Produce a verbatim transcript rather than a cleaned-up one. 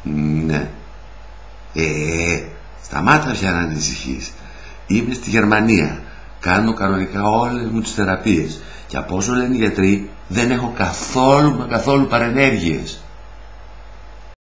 Ναι. Ε, σταμάτα πια να ανησυχείς. Είμαι στη Γερμανία. Κάνω κανονικά όλες μου τις θεραπείες. Και από όσο λένε οι γιατροί, δεν έχω καθόλου μα καθόλου παρενέργειες.